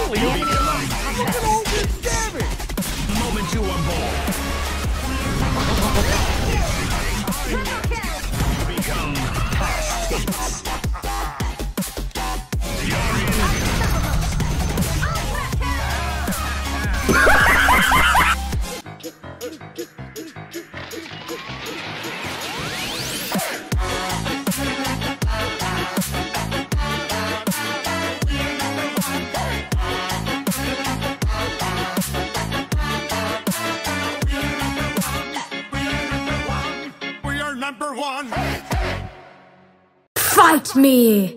Holy You'll become look at all this damage! the moment you are born. Become past tense. We are number one! Fight me!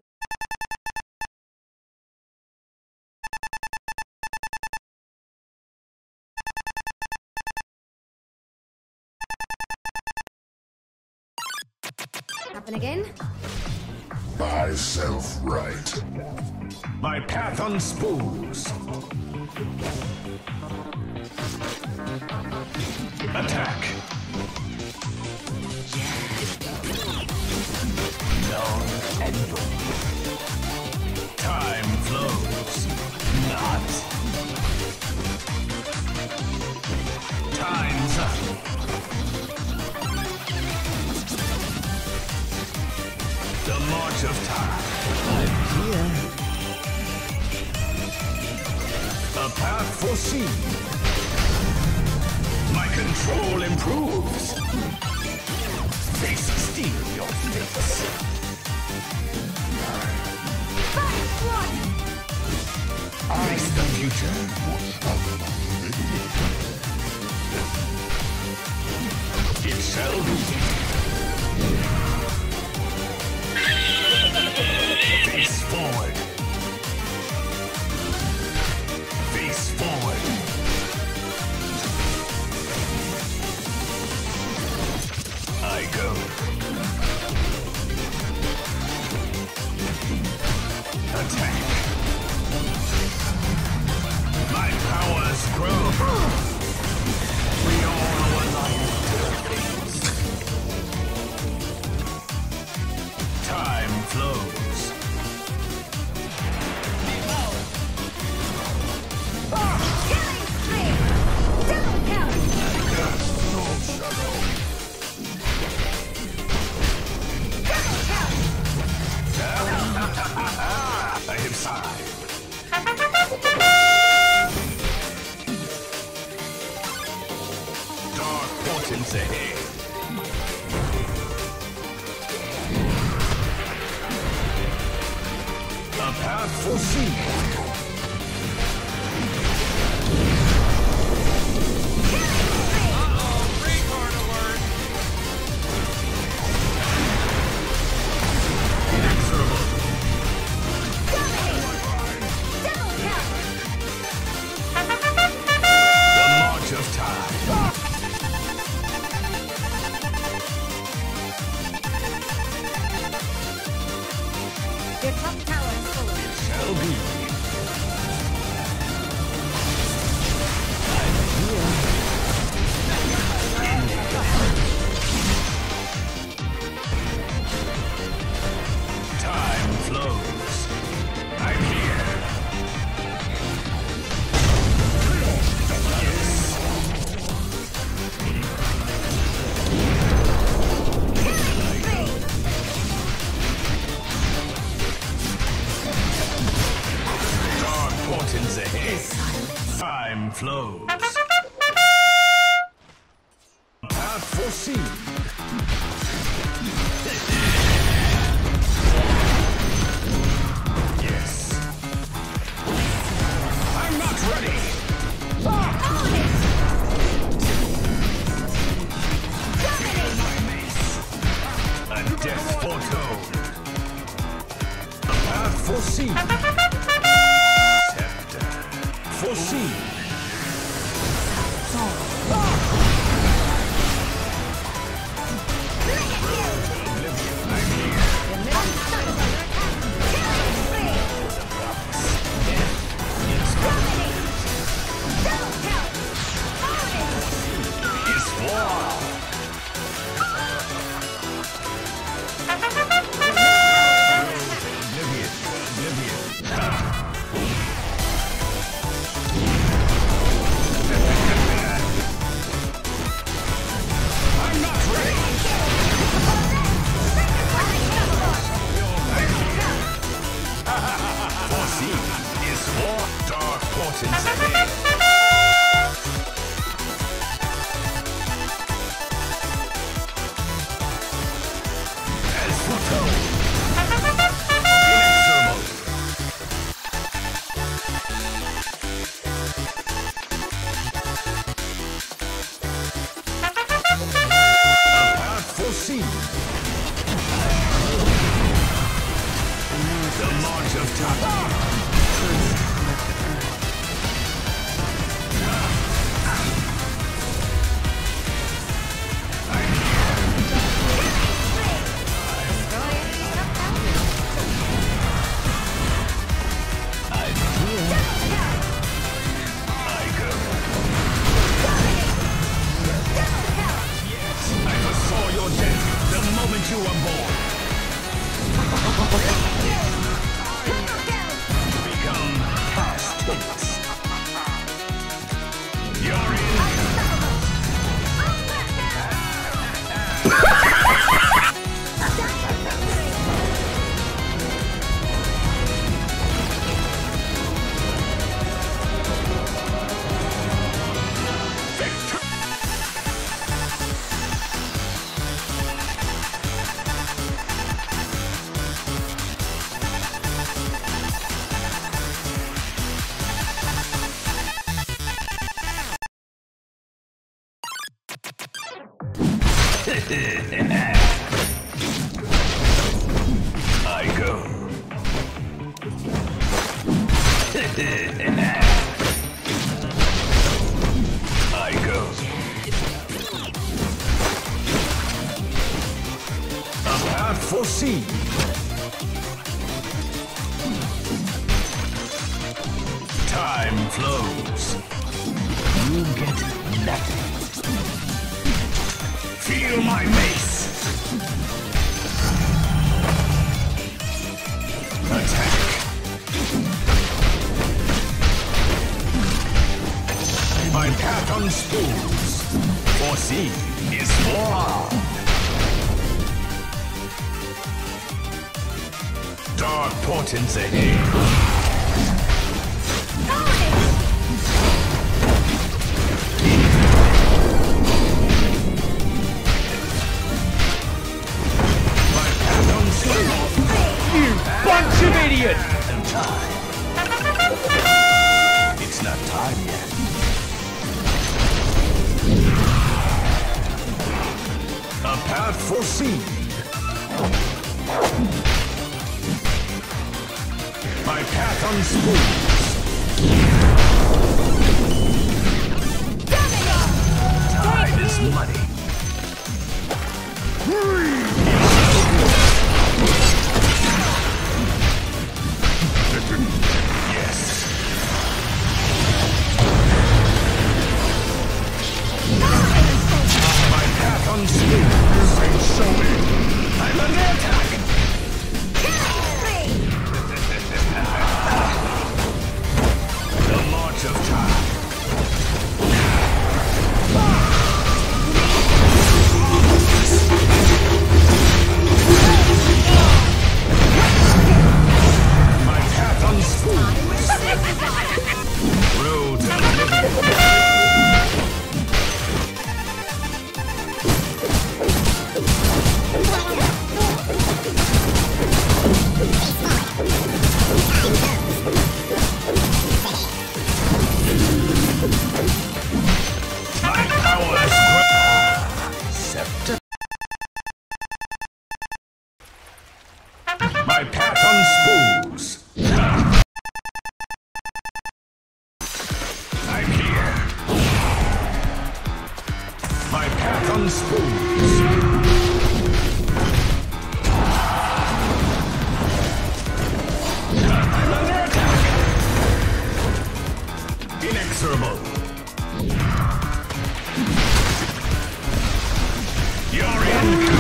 Happen again? Myself right. My path unspools. Attack. Known and known. Time flows. Not. Time's up. The march of time. I'm here. A path foreseen. My control improves. Face steal your face. Face the future. It shall be. Face forward. Face forward. I go. Attack. My powers grow. We all align to things. Time flows. Killing spree! Double count! I have sighed. Dark portents ahead. A path foreseen. Retard alert! Inexorable. Double count! The march of time. Your top tower is full. Shall be. Time flows. I'm here. Yes. Dark portents ahead. Time flows. Path foreseen. Yes. I'm not ready. A death foretold. A path foreseen. Scepter. Foreseen. portents ahead. As foretold. Inexorable. A path foreseen. The march of time. I go. I foresaw your death the moment you were born. Become past tense. You're in. I go. I go. A path foreseen. Time flows. You get nothing. Feel my mace. Attack. My path on spools. Foreseen is forearmed. Dark portents ahead. Bunch of idiots! And time. It's not time yet. A path foreseen. My path on spools. Time is money. Yes. My path on spools. Show me. I'm under attack. The march of time. My path on spools. Road to oblivion. My powers grow. Scepter. My path on spools. I'm here. My path on spools. I'm under attack. Inexorable. You're in.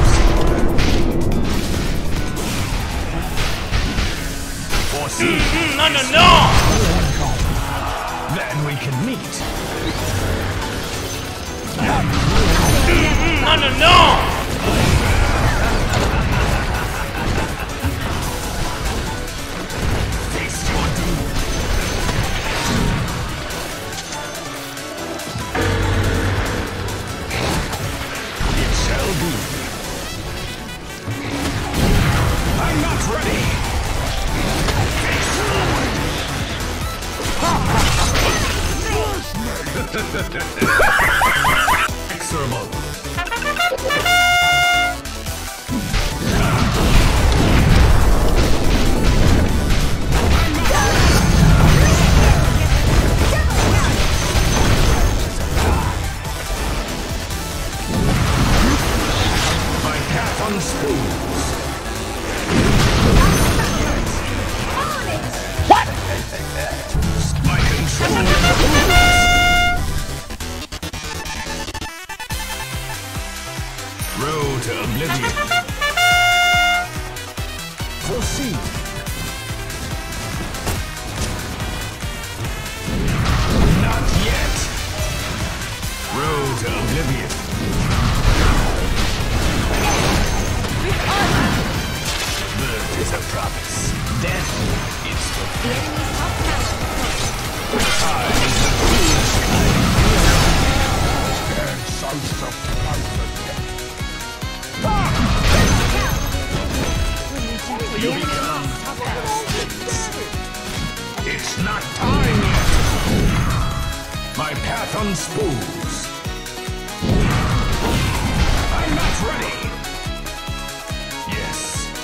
Foreseen. No! Then we can meet. No! Face your doom. I'm not ready. Face forward. Exorable. My path on spools. My control road to oblivion. Proceed. Not yet. Road to oblivion. Birth is a promise. Death is the The enemy's top tower has fallen. time is a fool's time. The enemy's top tower. It's not time yet. My path on spools. I'm not ready. Yes.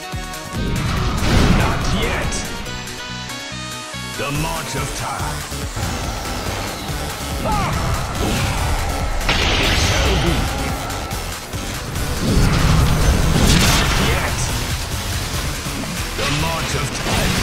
Not yet. The march of time. It shall be. Not yet. The march of time.